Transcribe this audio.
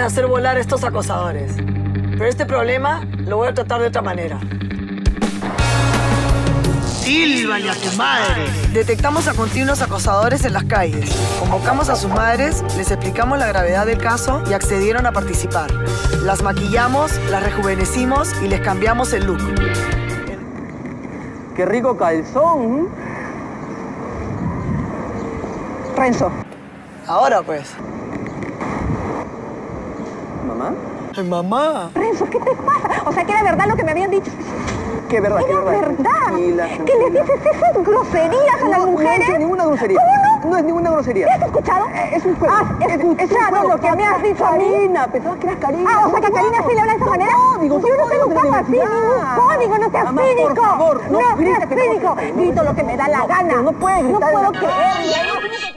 hacer volar a estos acosadores. Pero este problema lo voy a tratar de otra manera. ¡Sílvale a tu madre! Detectamos a continuos acosadores en las calles. Convocamos a sus madres, les explicamos la gravedad del caso y accedieron a participar. Las maquillamos, las rejuvenecimos y les cambiamos el look. ¡Qué rico calzón! Renzo. Ahora pues. ¿Mamá? ¡Ay, mamá! Renzo, ¿qué te pasa? O sea, que era verdad lo que me habían dicho. ¿Qué verdad? Era verdad. Tranquila, Que les dices esas groserías a las mujeres. No es ninguna grosería. ¿Cómo no? No es ninguna grosería. ¿Has escuchado? Es un juego. ¿Has escuchado lo que me has dicho a mí? Karina, pensabas que eras Karina. Ah, o sea que a Karina sí le habla de esa manera. Códigos, Yo no sé códigos de buscar así, universidad. ningún código, no seas Mamá, cínico. por favor, no seas grites que cínico. no- Grito lo que me da la gana. no puedes No gritar en puedo la- creer.